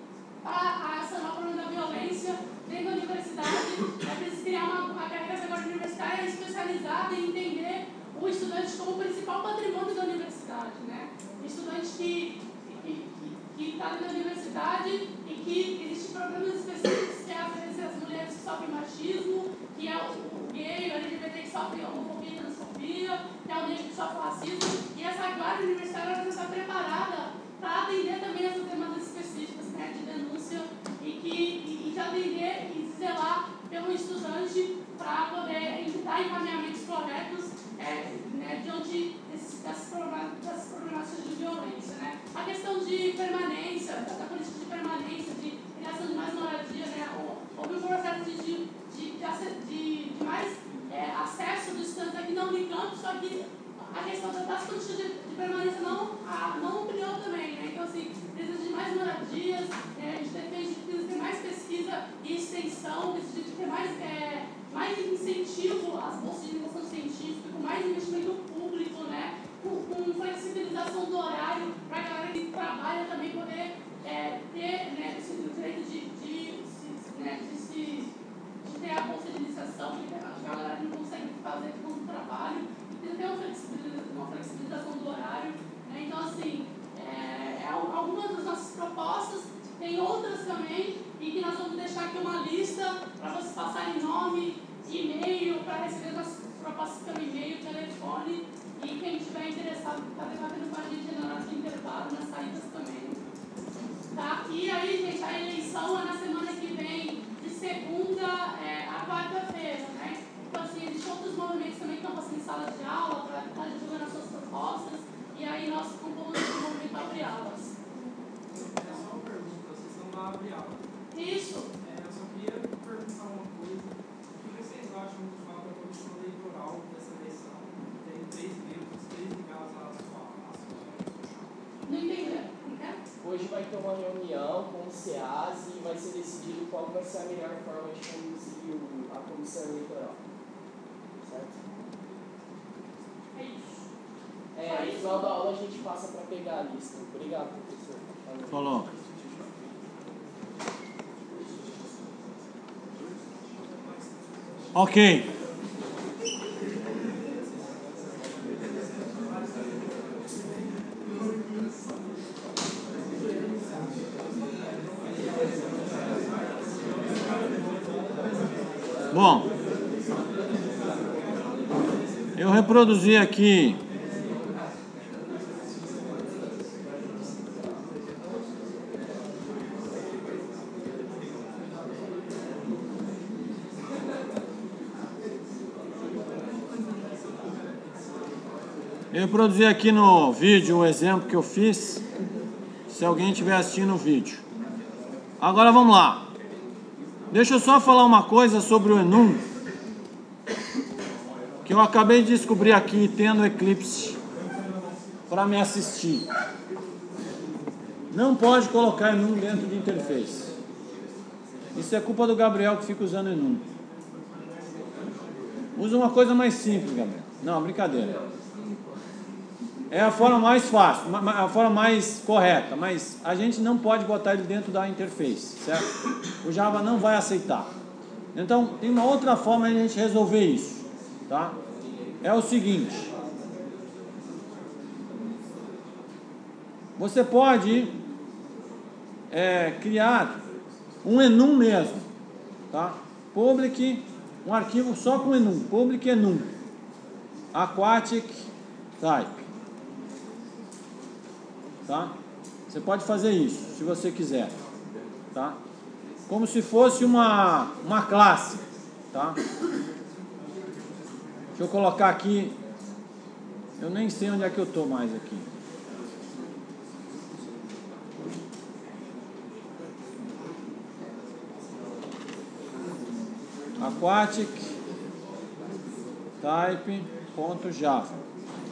para sanar o problema da violência dentro da universidade. É preciso criar uma carreira agora universitária especializada em entender o estudante como o principal patrimônio da universidade, né? Estudante que está na universidade e que existem problemas específicos, que às vezes as mulheres que sofrem machismo, que é o gay, o LGBT que sofre homofobia e transfobia, que é o negro que sofre racismo, e essa guarda universitária vai estar preparada para atender também essas demandas específicas, né, de denúncia e de atender e zelar pelo estudante para poder dar encaminhamentos corretos né, diante dessas problemáticas de violência. Né. A questão de permanência, da política de permanência, de criação de mais moradia, né, houve um processo de mais acesso dos estudantes aqui na Unicamp, só que a questão das políticas de permanência não ampliou também. Né. Então, assim, precisa de mais moradias, a gente defende que precisa ter mais pesquisa e extensão, precisa de ter mais incentivo às bolsas de iniciação científica, com mais investimento público, né, com flexibilização do horário, para a galera que trabalha também poder ter, né, o direito de ter a bolsa de iniciação, que a galera não consegue fazer com o trabalho, e precisa ter uma flexibilização do horário. Né. Então, assim, algumas das nossas propostas, tem outras também, e que nós vamos deixar aqui uma lista para vocês passarem nome, e-mail, para receber nossas propostas pelo e-mail, telefone, e quem estiver interessado está debatendo com a gente no nosso intervalo, nas saídas também. Tá? E aí, gente, a eleição é na semana que vem, de segunda a quarta-feira, né? Então, assim, existem outros movimentos também que estão passando em sala de aula para estar divulgando as suas propostas, e aí nós compomos o movimento Abre Alas. Só uma pergunta, vocês estão lá Abre Alas. Isso. Eu só queria perguntar uma coisa. O que vocês acham do fato da comissão eleitoral dessa eleição? Tem 3 membros, 3 ligados à sua chapa. Não entendi. Hoje vai ter uma reunião com o SEAS e vai ser decidido qual vai ser a melhor forma de conduzir a comissão eleitoral. Certo? É isso. No final da aula a gente passa para pegar a lista. Obrigado, professor. Falou. Ok. Bom, eu reproduzi aqui no vídeo o exemplo que eu fiz, se alguém estiver assistindo o vídeo. Agora vamos lá. Deixa eu só falar uma coisa sobre o Enum, que eu acabei de descobrir aqui, tendo Eclipse para me assistir. Não pode colocar Enum dentro de interface. Isso é culpa do Gabriel que fica usando Enum. Usa uma coisa mais simples, Gabriel. Não, brincadeira. É a forma mais fácil, a forma mais correta, mas a gente não pode botar ele dentro da interface, certo? O Java não vai aceitar. Então, tem uma outra forma de a gente resolver isso, tá? É o seguinte. Você pode criar um enum mesmo, tá? Public, um arquivo só com enum, public enum, aquatic type. Tá? Você pode fazer isso, se você quiser, tá? Como se fosse uma classe, tá? Deixa eu colocar aqui, eu nem sei onde é que eu estou mais aqui. Aquatic type.java.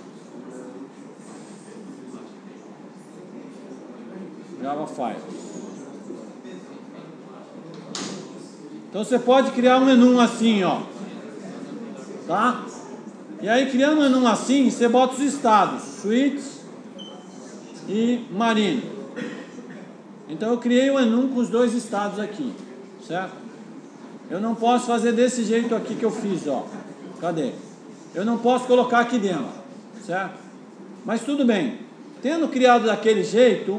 Java File. Então você pode criar um enum assim, ó. Tá? E aí, criando um enum assim, você bota os estados, Sweet e Marine. Então eu criei um enum com os dois estados aqui, certo? Eu não posso fazer desse jeito aqui que eu fiz, ó. Cadê? Eu não posso colocar aqui dentro, certo? Mas tudo bem. Tendo criado daquele jeito,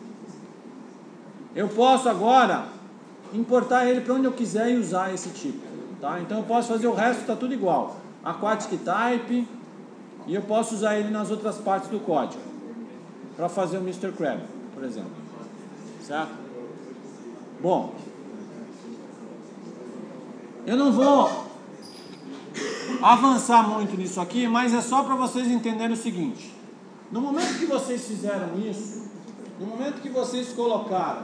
eu posso agora importar ele para onde eu quiser e usar esse tipo, tá? Então eu posso fazer o resto, está tudo igual. Aquatic Type, e eu posso usar ele nas outras partes do código, para fazer o Mr. Crab, por exemplo, certo? Bom, eu não vou avançar muito nisso aqui, mas é só para vocês entenderem o seguinte: no momento que vocês fizeram isso, no momento que vocês colocaram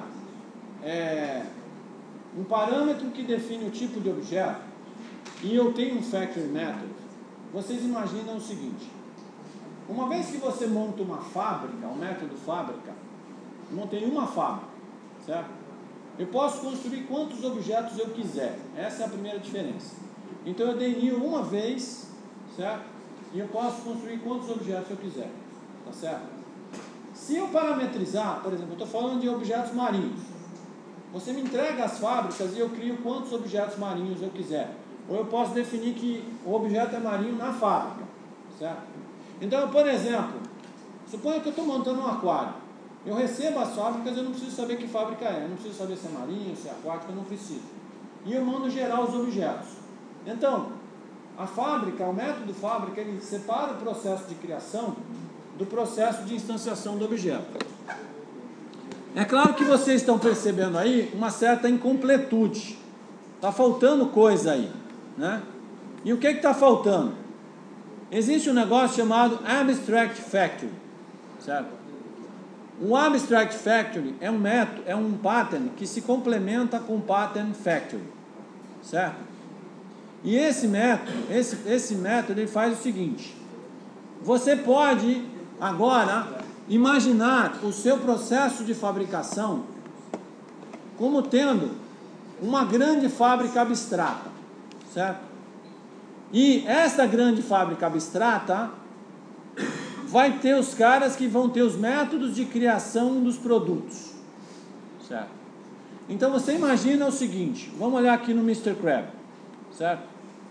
um parâmetro que define o tipo de objeto, e eu tenho um factory method, vocês imaginam o seguinte: uma vez que você monta uma fábrica, o método fábrica, eu montei uma fábrica, certo? Eu posso construir quantos objetos eu quiser. Essa é a primeira diferença. Então eu dei new uma vez, certo? E eu posso construir quantos objetos eu quiser, tá certo? Se eu parametrizar, por exemplo, eu estou falando de objetos marinhos. Você me entrega as fábricas e eu crio quantos objetos marinhos eu quiser. Ou eu posso definir que o objeto é marinho na fábrica, certo? Então, por exemplo, suponha que eu estou montando um aquário. Eu recebo as fábricas, eu não preciso saber que fábrica é. Eu não preciso saber se é marinho, se é aquático, eu não preciso. E eu mando gerar os objetos. Então, a fábrica, o método fábrica, ele separa o processo de criação do processo de instanciação do objeto. É claro que vocês estão percebendo aí uma certa incompletude. Está faltando coisa aí, né? E o que está faltando? Existe um negócio chamado Abstract Factory, certo? O Abstract Factory é um método, é um pattern que se complementa com o Pattern Factory, certo? E esse método ele faz o seguinte: você pode agora imaginar o seu processo de fabricação como tendo uma grande fábrica abstrata, certo? E essa grande fábrica abstrata vai ter os caras que vão ter os métodos de criação dos produtos, certo? Então você imagina o seguinte, vamos olhar aqui no Mr. Crab, certo?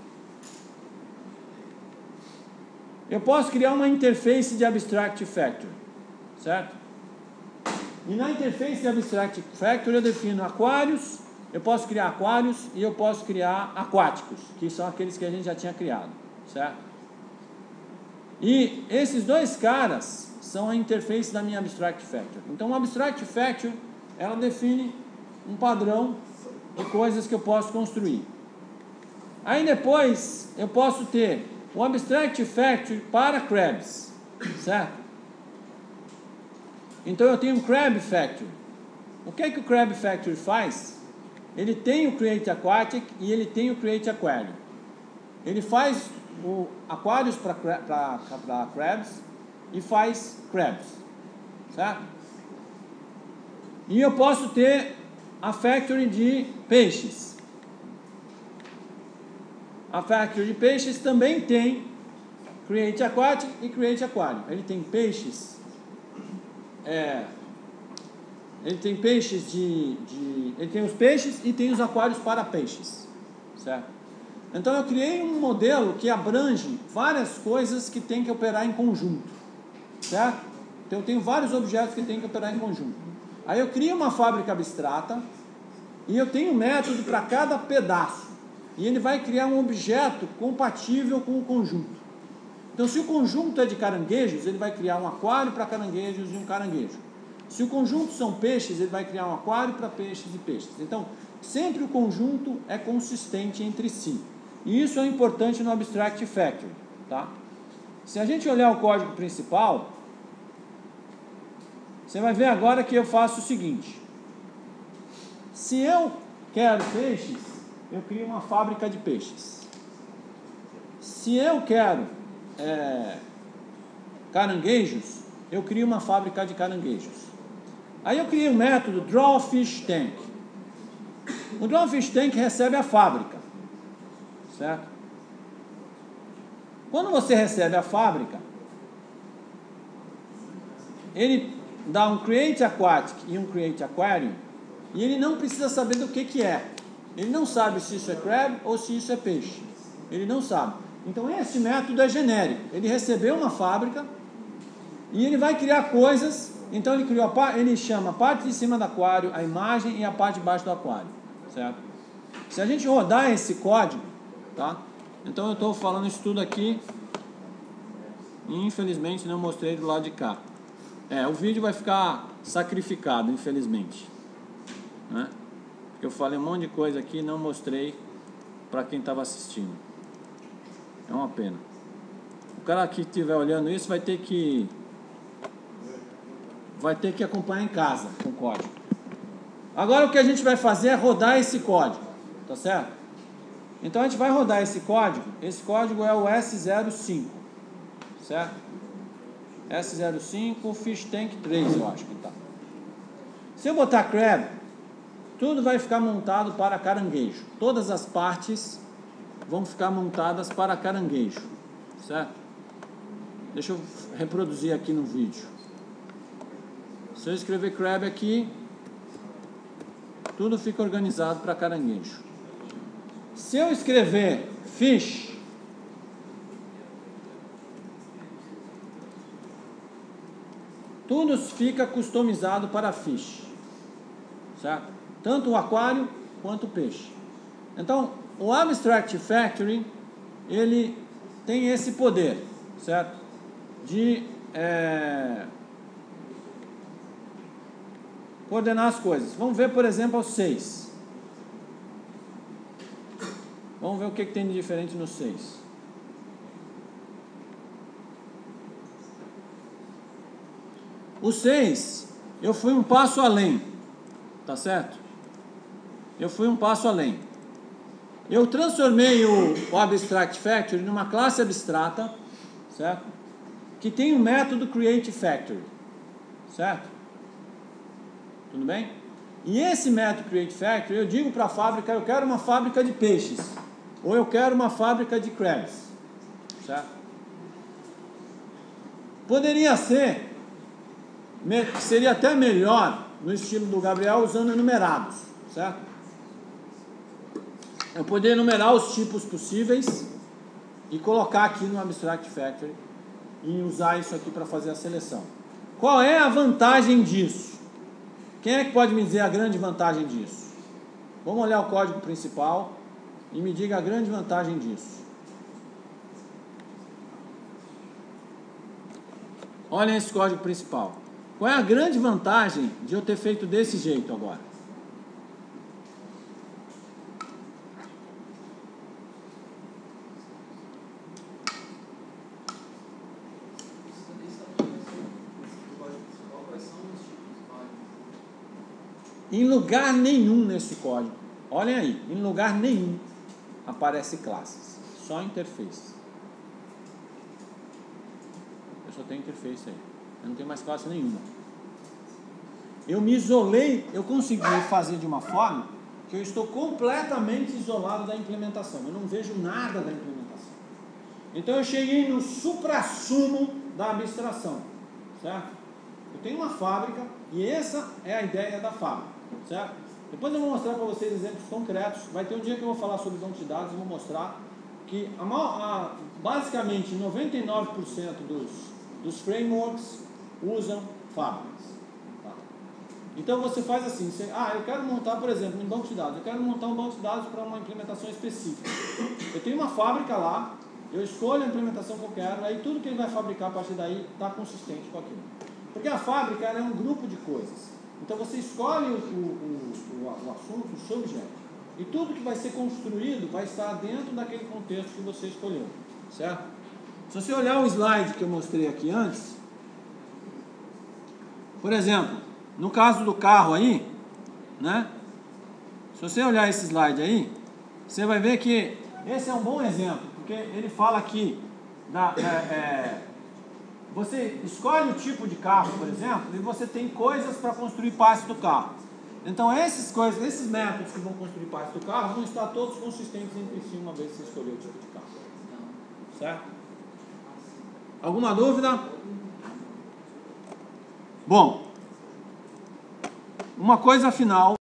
Eu posso criar uma interface de Abstract Factory, certo? E na interface de Abstract Factory eu defino aquários, eu posso criar aquários e eu posso criar aquáticos, que são aqueles que a gente já tinha criado, certo? E esses dois caras são a interface da minha Abstract Factory. Então, o Abstract Factory, ela define um padrão de coisas que eu posso construir. Aí depois, eu posso ter o Abstract Factory para Crabs, certo? Então, eu tenho um Crab Factory. O que é que o Crab Factory faz? Ele tem o Create Aquatic e ele tem o Create Aquarium. Ele faz o aquários para crabs e faz crabs, certo? E eu posso ter a factory de peixes. A factory de peixes também tem Create Aquatic e Create Aquarium. Ele tem peixes, ele tem peixes ele tem os peixes e tem os aquários para peixes, certo? Então eu criei um modelo que abrange várias coisas que tem que operar em conjunto, certo? Então eu tenho vários objetos que tem que operar em conjunto. Aí eu crio uma fábrica abstrata e eu tenho um método para cada pedaço. E ele vai criar um objeto compatível com o conjunto. Então se o conjunto é de caranguejos, ele vai criar um aquário para caranguejos e um caranguejo. Se o conjunto são peixes, ele vai criar um aquário para peixes e peixes. Então sempre o conjunto é consistente entre si. E isso é importante no Abstract Factory, tá? Se a gente olhar o código principal, você vai ver agora que eu faço o seguinte: se eu quero peixes, eu crio uma fábrica de peixes. Se eu quero caranguejos, eu crio uma fábrica de caranguejos. Aí eu criei um método Drawfish Tank. O Drawfish Tank recebe a fábrica, certo? Quando você recebe a fábrica, ele dar um create aquatic e um create aquarium, e ele não precisa saber do que é. Ele não sabe se isso é crab ou se isso é peixe. Ele não sabe. Então esse método é genérico. Ele recebeu uma fábrica e ele vai criar coisas. Então ele chama a parte de cima do aquário, a imagem, e a parte de baixo do aquário, certo? Se a gente rodar esse código, tá? Então eu estou falando isso tudo aqui e infelizmente não mostrei do lado de cá. O vídeo vai ficar sacrificado, infelizmente, né? Porque eu falei um monte de coisa aqui e não mostrei para quem estava assistindo. É uma pena. O cara que estiver olhando isso vai ter que acompanhar em casa com o código. Agora o que a gente vai fazer é rodar esse código, tá certo? Então a gente vai rodar esse código. Esse código é o S05, certo? S05 Fish Tank 3, eu acho que tá. Se eu botar crab, tudo vai ficar montado para caranguejo. Todas as partes vão ficar montadas para caranguejo, certo? Deixa eu reproduzir aqui no vídeo. Se eu escrever crab aqui, tudo fica organizado para caranguejo. Se eu escrever fish, tudo fica customizado para fish, certo? Tanto o aquário quanto o peixe. Então, o Abstract Factory, ele tem esse poder, certo? De coordenar as coisas. Vamos ver, por exemplo, o 6. Vamos ver o que tem de diferente no 6. O 6, eu fui um passo além, tá certo? Eu fui um passo além. Eu transformei o Abstract Factory numa classe abstrata, certo? Que tem o método Create Factory, certo? Tudo bem? E esse método Create Factory, eu digo para a fábrica, eu quero uma fábrica de peixes, ou eu quero uma fábrica de crabs, certo? Poderia ser, seria até melhor, no estilo do Gabriel, usando enumerados, certo? Eu poderia enumerar os tipos possíveis e colocar aqui no Abstract Factory e usar isso aqui para fazer a seleção. Qual é a vantagem disso? Quem é que pode me dizer a grande vantagem disso? Vamos olhar o código principal e me diga a grande vantagem disso. Olhem esse código principal. Qual é a grande vantagem de eu ter feito desse jeito agora? Em lugar nenhum nesse código, olhem aí, em lugar nenhum aparece classes, só interface. Eu só tenho interface aí, eu não tenho mais classe nenhuma. Eu me isolei, eu consegui fazer de uma forma que eu estou completamente isolado da implementação, eu não vejo nada da implementação. Então eu cheguei no suprassumo da abstração, certo? Eu tenho uma fábrica e essa é a ideia da fábrica, certo? Depois eu vou mostrar para vocês exemplos concretos. Vai ter um dia que eu vou falar sobre banco de dados e vou mostrar que basicamente 99% dos frameworks usam fábricas. Tá? Então você faz assim, eu quero montar, por exemplo, um banco de dados. Eu quero montar um banco de dados para uma implementação específica. Eu tenho uma fábrica lá, eu escolho a implementação que eu quero, aí tudo que ele vai fabricar a partir daí está consistente com aquilo. Porque a fábrica é um grupo de coisas. Então você escolhe o assunto, o seu objeto. E tudo que vai ser construído vai estar dentro daquele contexto que você escolheu. Certo? Se você olhar o slide que eu mostrei aqui antes, por exemplo, no caso do carro aí, né? Se você olhar esse slide aí, você vai ver que esse é um bom exemplo, porque ele fala aqui você escolhe o tipo de carro, por exemplo, e você tem coisas para construir parte do carro. Então esses métodos que vão construir parte do carro vão estar todos consistentes entre si uma vez que você escolher o tipo de carro. Certo? Alguma dúvida? Bom, uma coisa final